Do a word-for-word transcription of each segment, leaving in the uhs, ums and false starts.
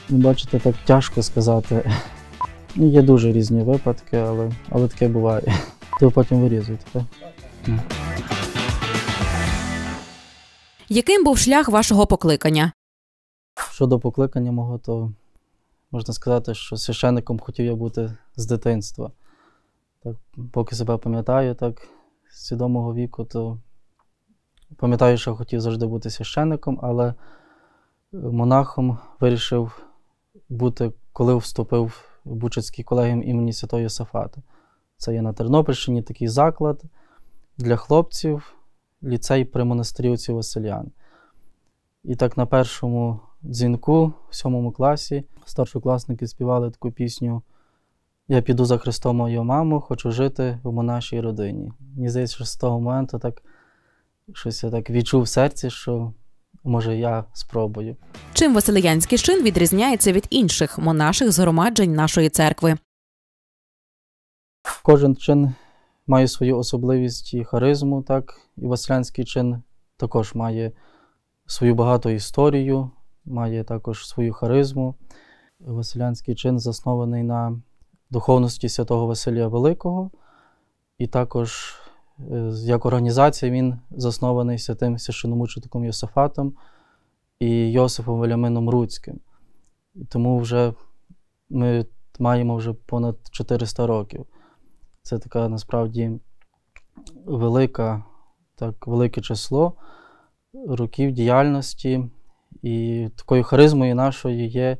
Ну, бачите, так тяжко сказати. Ну, є дуже різні випадки, але, але таке буває. То потім вирізуєте, так? Mm. Яким був шлях вашого покликання? Щодо покликання мого, то можна сказати, що священником хотів я бути з дитинства. Так, поки себе пам'ятаю, так, з свідомого віку, то пам'ятаю, що хотів завжди бути священником, але монахом вирішив бути, коли вступив в Бучацький колегіум імені Святого Йосафата. Це є на Тернопільщині такий заклад для хлопців, ліцей при монастирі отців Василян. І так на першому дзвінку, в сьомому класі, старшокласники співали таку пісню «Я піду за Христом, мою маму, хочу жити в монашій родині». Мені здається, що з того моменту так, щось я так відчув в серці, що може я спробую. Чим Василянський чин відрізняється від інших монаших згромаджень нашої церкви? Кожен чин має свою особливість і харизму, так, і Василянський чин також має свою багату історію, має також свою харизму. Василянський чин заснований на духовності святого Василія Великого, і також як організація він заснований святим священомучеником Йосафатом і Йосифом Вельямином Руцьким. І тому вже ми маємо вже понад чотириста років. Це така насправді велика, так, велике число років діяльності, і такою харизмою нашою є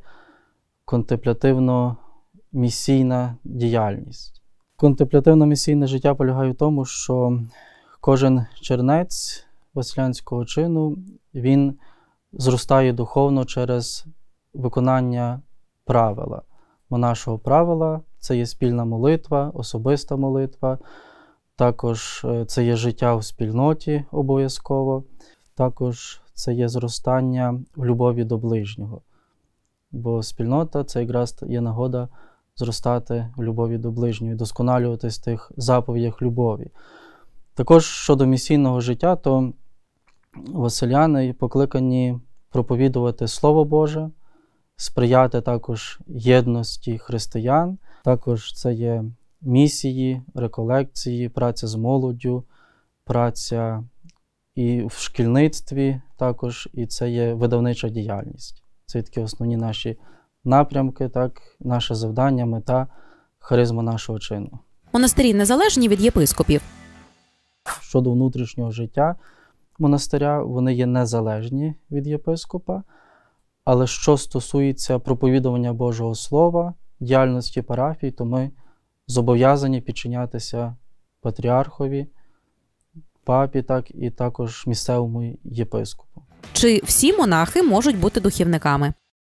контемплятивно-місійна діяльність. Контемплятивно-місійне життя полягає в тому, що кожен чернець Василянського чину, він зростає духовно через виконання правила. Монашого правила – це є спільна молитва, особиста молитва, також це є життя в спільноті обов'язково, також це є зростання в любові до ближнього. Бо спільнота – це якраз є нагода зростати в любові до ближнього, досконалюватись в тих заповідях любові. Також щодо місійного життя, то василяни покликані проповідувати Слово Боже, сприяти також єдності християн. Також це є місії, реколекції, праця з молоддю, праця і в шкільництві також, і це є видавнича діяльність. Це такі основні наші напрямки, так, наше завдання, мета, харизма нашого чину. Монастирі незалежні від єпископів? Щодо внутрішнього життя монастиря, вони є незалежні від єпископа, але що стосується проповідування Божого Слова, діяльності парафій, то ми зобов'язані підчинятися патріархові, папі, так, і також місцевому єпископу. Чи всі монахи можуть бути духівниками?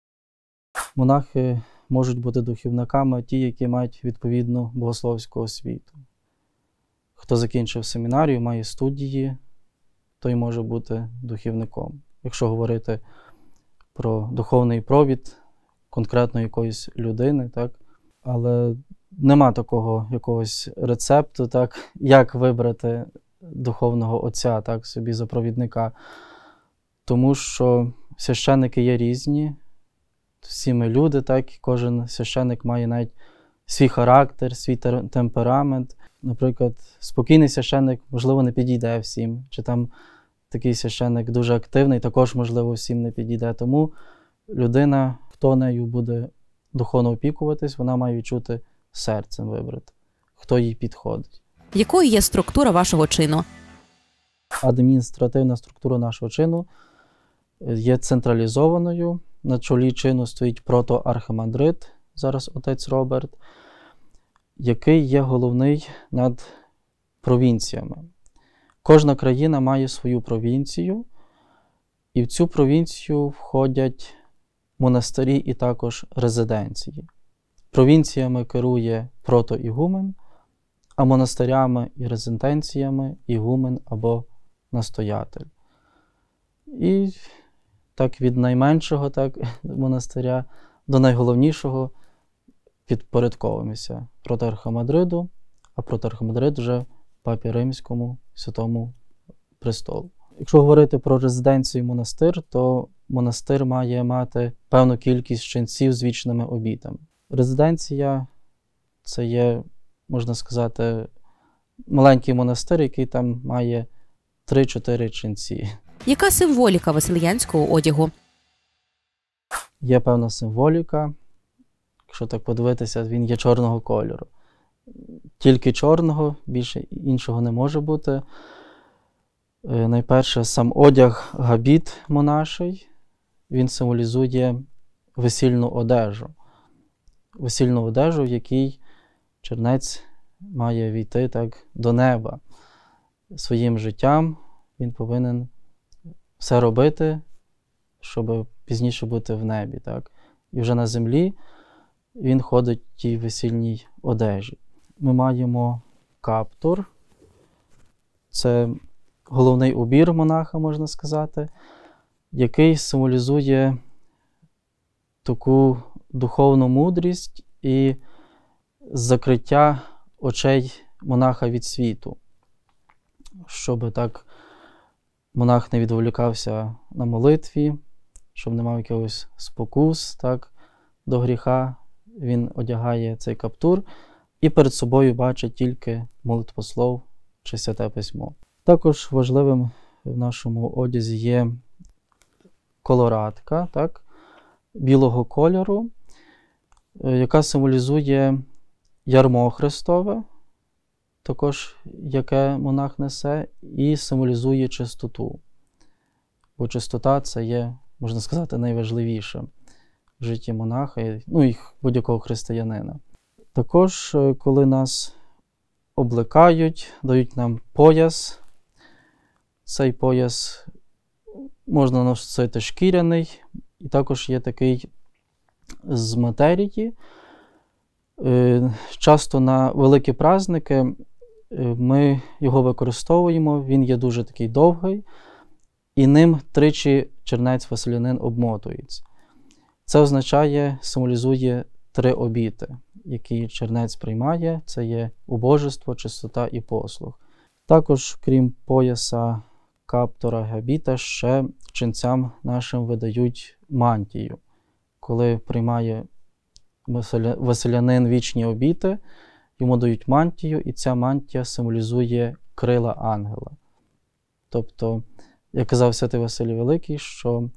Монахи можуть бути духівниками ті, які мають відповідну богословську освіту. Хто закінчив семінарію, має студії, той може бути духівником. Якщо говорити про духовний провід конкретно якоїсь людини, так, але нема такого якогось рецепту, так, як вибрати духовного отця, так, собі за провідника. Тому що священники є різні, всі ми люди, так, і кожен священник має навіть свій характер, свій темперамент. Наприклад, спокійний священник, можливо, не підійде всім, чи там такий священник дуже активний, також, можливо, всім не підійде. Тому людина, хто нею буде духовно опікуватись, вона має відчути серцем вибрати, хто їй підходить. Якою є структура вашого чину? Адміністративна структура нашого чину є централізованою. На чолі чину стоїть протоархимандрит, зараз отець Роберт, який є головний над провінціями. Кожна країна має свою провінцію, і в цю провінцію входять монастирі і також резиденції. Провінціями керує протоігумен, а монастирями і резиденціями ігумен або настоятель. І так від найменшого, так, монастиря до найголовнішого підпорядковуємося протоархимандриду, а протоархимандрит вже папі Римському, Святому Престолу. Якщо говорити про резиденцію і монастир, то монастир має мати певну кількість ченців з вічними обітами. Резиденція – це є, можна сказати, маленький монастир, який там має три-чотири ченці. Яка символіка василянського одягу? Є певна символіка. Якщо так подивитися, він є чорного кольору. Тільки чорного, більше іншого не може бути. Найперше, сам одяг габіт монаший, він символізує весільну одежу. Весільну одежу, в якій чернець має війти так до неба. Своїм життям він повинен все робити, щоб пізніше бути в небі. Так? І вже на землі він ходить в тій весільній одежі. Ми маємо каптур. Це головний убір монаха, можна сказати, який символізує таку духовну мудрість і закриття очей монаха від світу, щоб так монах не відволікався на молитві, щоб не мав якогось спокус так, до гріха. Він одягає цей каптур і перед собою бачить тільки молитвослов чи Святе Письмо. Також важливим в нашому одязі є колорадка, так, білого кольору, яка символізує ярмо Христове, також яке монах несе, і символізує чистоту. Бо чистота – це є, можна сказати, найважливіше в житті монаха, ну і будь-якого християнина. Також, коли нас облекають, дають нам пояс, цей пояс можна носити шкіряний, і також є такий з матерії. Часто на великі праздники ми його використовуємо, він є дуже такий довгий, і ним тричі чернець-василянин обмотується. Це означає, символізує три обіти, які чернець приймає. Це є убожество, чистота і послух. Також, крім пояса, каптура, габіта, ще ченцям нашим видають мантію. Коли приймає василянин вічні обіти, йому дають мантію, і ця мантія символізує крила ангела. Тобто, як казав святий Василій Великий, що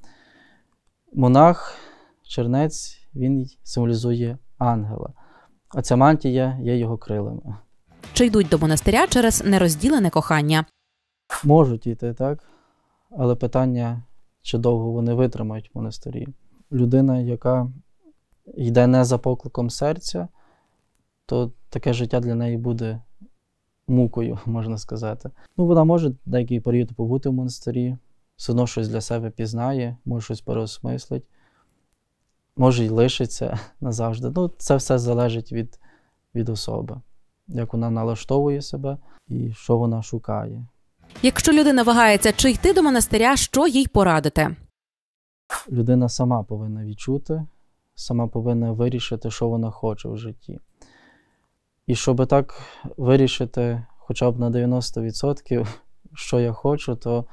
монах, чернець, він символізує ангела, а ця мантія є його крилами. Чи йдуть до монастиря через нерозділене кохання? Можуть йти, так? Але питання, чи довго вони витримають в монастирі. Людина, яка йде не за покликом серця, то таке життя для неї буде мукою, можна сказати. Ну, вона може деякий період побути в монастирі, все одно щось для себе пізнає, може щось переосмислить, може й лишиться назавжди. Ну, це все залежить від, від особи, як вона налаштовує себе і що вона шукає. Якщо людина вагається, чи йти до монастиря, що їй порадити? Людина сама повинна відчути, сама повинна вирішити, що вона хоче в житті. І щоб так вирішити хоча б на дев'яносто відсотків, що я хочу, то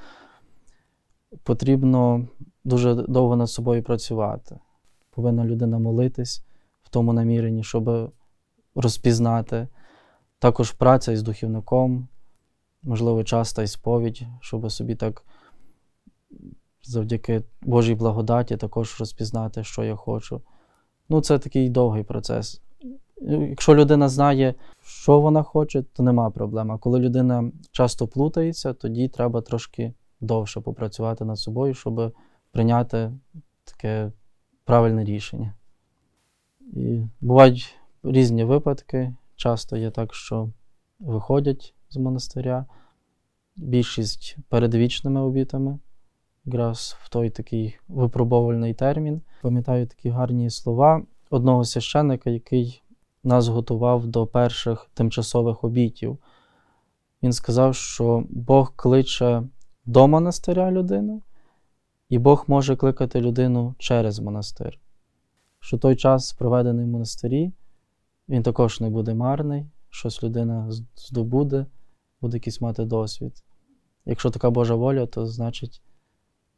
потрібно дуже довго над собою працювати. Повинна людина молитись в тому наміренні, щоб розпізнати. Також праця із духівником, можливо, часто і сповідь, щоб собі так завдяки Божій благодаті також розпізнати, що я хочу. Ну, це такий довгий процес. Якщо людина знає, що вона хоче, то нема проблем. А коли людина часто плутається, тоді треба трошки довше попрацювати над собою, щоб прийняти таке правильне рішення. І бувають різні випадки. Часто є так, що виходять з монастиря, більшість перед вічними обітами, якраз в той такий випробовувальний термін. Пам'ятаю такі гарні слова одного священника, який нас готував до перших тимчасових обітів. Він сказав, що Бог кличе до монастиря людину, і Бог може кликати людину через монастир. Що той час, проведений в монастирі, він також не буде марний, щось людина здобуде, буде якийсь мати досвід. Якщо така Божа воля, то значить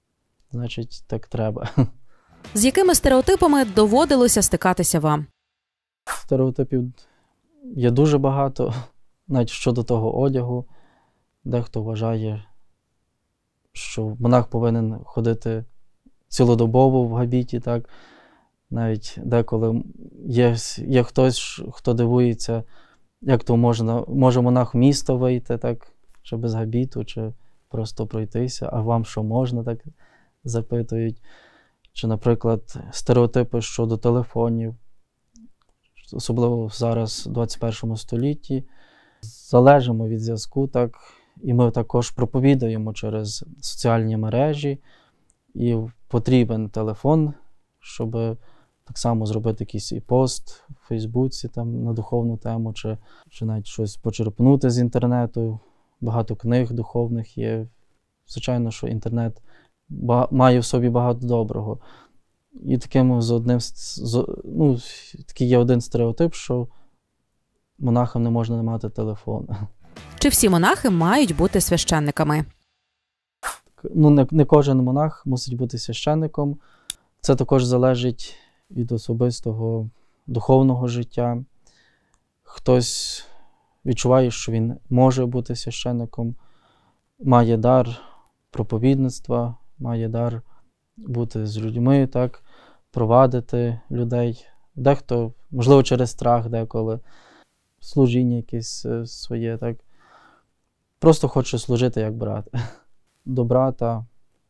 значить так треба. З якими стереотипами доводилося стикатися вам? Стереотипів є дуже багато, навіть щодо того одягу. Дехто вважає, що монах повинен ходити цілодобово в габіті, так? Навіть деколи є, є хтось, хто дивується, як то можна, може монах в місто вийти, так? Чи без габіту, чи просто пройтися, а вам що можна, так запитують. Чи, наприклад, стереотипи щодо телефонів, особливо зараз, в двадцять першому столітті. Залежимо від зв'язку, так, і ми також проповідуємо через соціальні мережі, і потрібен телефон, щоб так само зробити якийсь і пост в Фейсбуці там, на духовну тему, чи, чи навіть щось почерпнути з інтернету. Багато книг духовних є. Звичайно, що інтернет має в собі багато доброго. І таким з одним, з, ну, такий є один стереотип, що монахам не можна не мати телефон. Чи всі монахи мають бути священниками? Ну, не, не кожен монах мусить бути священником. Це також залежить від особистого духовного життя. Хтось відчуває, що він може бути священником, має дар проповідництва, має дар бути з людьми, так, провадити людей. Дехто, можливо, через страх деколи, служіння якесь своє, так. Просто хоче служити як брат. До брата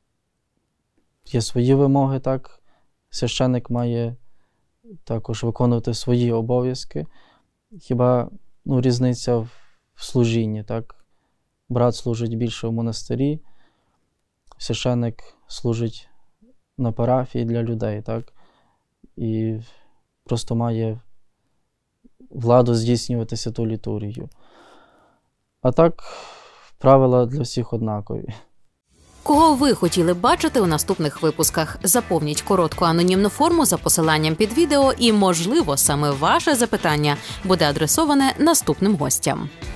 є свої вимоги, так. Священник має також виконувати свої обов'язки. Хіба, ну, різниця в служінні, так. Брат служить більше в монастирі, священник служить на парафії для людей, так. І просто має владу здійснювати святу літургію. А так, правила для всіх однакові. Кого ви хотіли б бачити у наступних випусках? Заповніть коротку анонімну форму за посиланням під відео і, можливо, саме ваше запитання буде адресоване наступним гостям.